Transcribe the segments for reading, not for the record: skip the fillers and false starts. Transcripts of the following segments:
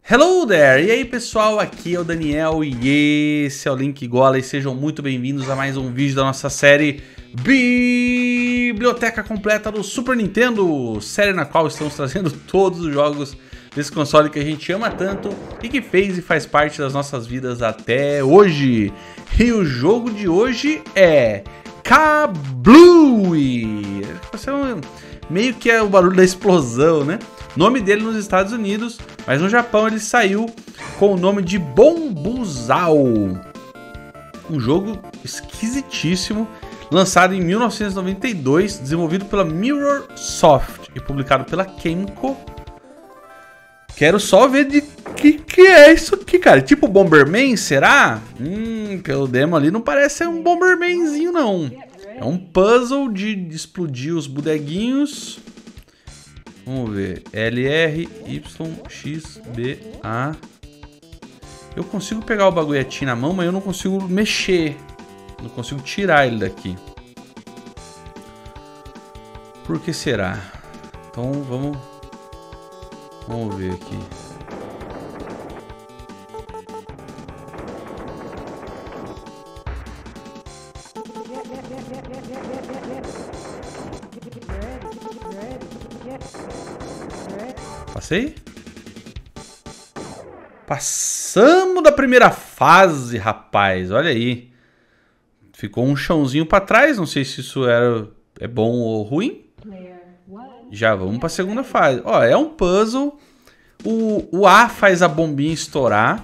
Hello there! E aí pessoal, aqui é o Daniel e esse é o Link Gola e sejam muito bem-vindos a mais um vídeo da nossa série Biblioteca Completa do Super Nintendo, série na qual estamos trazendo todos os jogos desse console que a gente ama tanto e que fez e faz parte das nossas vidas até hoje. E o jogo de hoje é Kablooey! Meio que é o barulho da explosão, né? Nome dele nos Estados Unidos, mas no Japão ele saiu com o nome de Bombuzal. Um jogo esquisitíssimo, lançado em 1992, desenvolvido pela Mirrorsoft e publicado pela Kemco. Quero só ver de que é isso aqui, cara. Tipo Bomberman, será? Pelo demo ali não parece ser um Bombermanzinho, não. É um puzzle de explodir os bonequinhos. Vamos ver. L, R, Y, X, B, A. Eu consigo pegar o bagulhetinho na mão, mas eu não consigo mexer. Não consigo tirar ele daqui. Por que será? Então vamos ver aqui. Passei? Passamos da primeira fase, rapaz. Olha aí. Ficou um chãozinho pra trás. Não sei se isso é bom ou ruim. Já vamos pra segunda fase. Ó, é um puzzle. O A faz a bombinha estourar.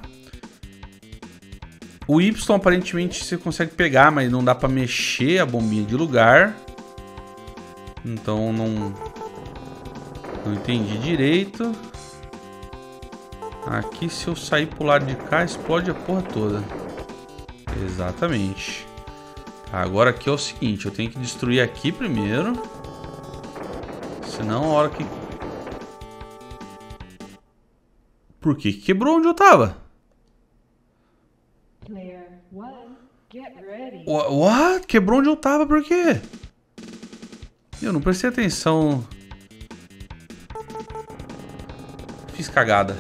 O Y aparentemente você consegue pegar, mas não dá pra mexer a bombinha de lugar. Então não entendi direito. Aqui se eu sair pro lado de cá, explode a porra toda. Exatamente. Agora aqui é o seguinte, eu tenho que destruir aqui primeiro. Senão a hora que... Por que quebrou onde eu tava? What? Quebrou onde eu tava, por quê? Eu não prestei atenção. Fiz cagada.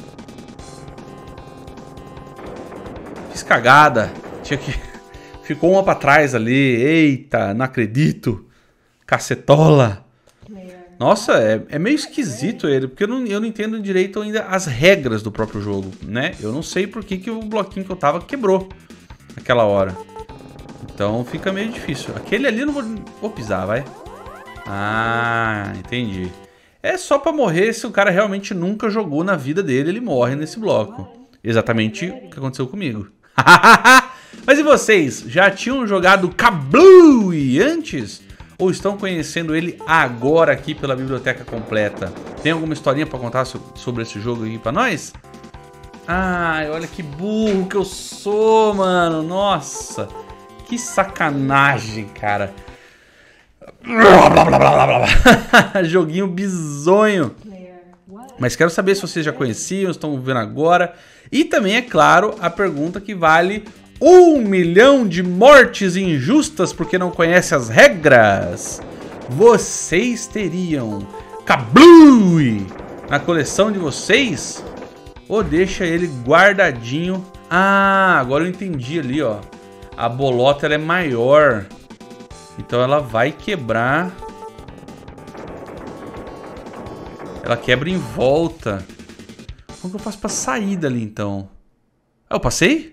Fiz cagada. Tinha que... Ficou uma pra trás ali. Eita, não acredito. Cacetola. Nossa, é meio esquisito ele, porque eu não entendo direito ainda as regras do próprio jogo, né? Eu não sei por que o bloquinho que eu tava quebrou naquela hora. Então fica meio difícil. Aquele ali eu não vou pisar, vai. Ah, entendi. É só pra morrer se o cara realmente nunca jogou na vida dele, ele morre nesse bloco. Exatamente o que aconteceu comigo. Mas e vocês? Já tinham jogado Kablooey antes? Ou estão conhecendo ele agora aqui pela Biblioteca Completa? Tem alguma historinha pra contar sobre esse jogo aí pra nós? Ai, olha que burro que eu sou, mano. Nossa, que sacanagem, cara. Joguinho bizonho. Mas quero saber se vocês já conheciam, estão vendo agora. E também, é claro, a pergunta que vale 1 milhão de mortes injustas porque não conhece as regras. Vocês teriam Kablooey na coleção de vocês? Ou deixa ele guardadinho? Ah, agora eu entendi ali, ó. A bolota ela é maior. Então ela vai quebrar. Ela quebra em volta. Como que eu faço pra sair dali então? Ah, eu passei?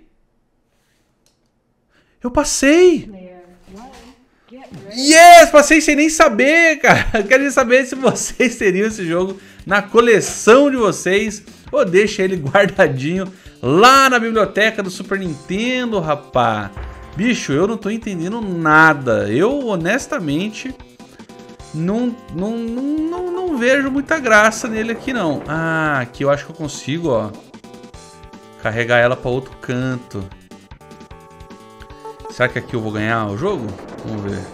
Eu passei! Yes! Passei sem nem saber, cara. Quero saber se vocês teriam esse jogo na coleção de vocês. Ou deixa ele guardadinho lá na biblioteca do Super Nintendo, rapá. Bicho, eu não tô entendendo nada. Eu, honestamente, não vejo muita graça nele aqui, não. Ah, aqui eu acho que eu consigo, ó, carregar ela pra outro canto. Será que aqui eu vou ganhar o jogo? Vamos ver.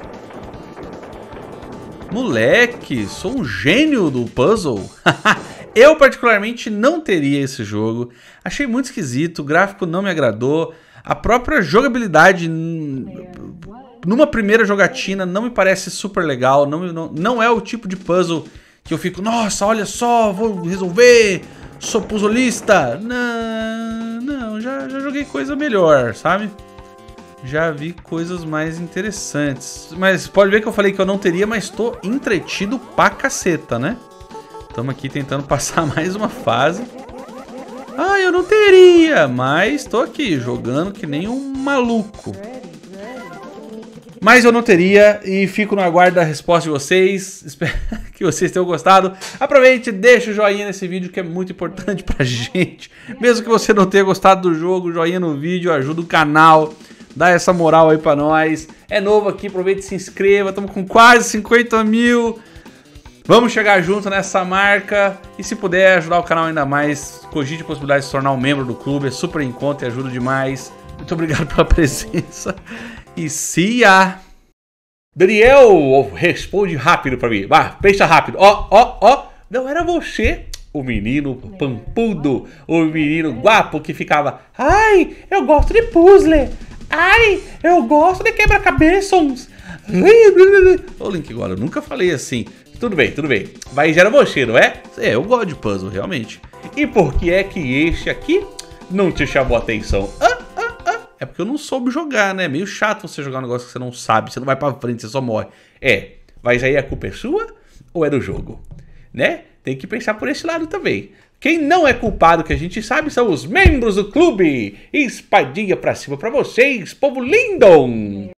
Moleque, sou um gênio do puzzle. Eu particularmente não teria esse jogo. Achei muito esquisito, o gráfico não me agradou. A própria jogabilidade numa primeira jogatina não me parece super legal. Não é o tipo de puzzle que eu fico, nossa, olha só, vou resolver. Sou puzzleista. Não, já joguei coisa melhor, sabe? Já vi coisas mais interessantes. Mas pode ver que eu falei que eu não teria, mas tô entretido pra caceta, né? Estamos aqui tentando passar mais uma fase. Ah, eu não teria, mas tô aqui jogando que nem um maluco. Mas eu não teria e fico no aguardo da resposta de vocês. Espero que vocês tenham gostado. Aproveite, deixa o joinha nesse vídeo que é muito importante pra gente. Mesmo que você não tenha gostado do jogo, joinha no vídeo ajuda o canal. Dá essa moral aí pra nós. É novo aqui, aproveite e se inscreva. Estamos com quase 50 mil. Vamos chegar junto nessa marca. E se puder ajudar o canal ainda mais, cogite a possibilidade de se tornar um membro do clube. É super em conta e ajuda demais. Muito obrigado pela presença. E see ya! Daniel, responde rápido pra mim. Vai, pensa rápido. Ó. Não era você, o menino pampudo, o menino guapo que ficava. Ai, eu gosto de puzzle. Ai, eu gosto de quebra-cabeças. Ô, Link, agora eu nunca falei assim. Tudo bem. Mas era você, não é? É, eu gosto de puzzle, realmente. E por que é que este aqui não te chamou a atenção? É porque eu não soube jogar, né? Meio chato você jogar um negócio que você não sabe. Você não vai pra frente, você só morre. Mas aí a culpa é sua ou é do jogo? Né? Tem que pensar por esse lado também. Quem não é culpado, que a gente sabe, são os membros do clube. Espadinha pra cima pra vocês, povo lindo!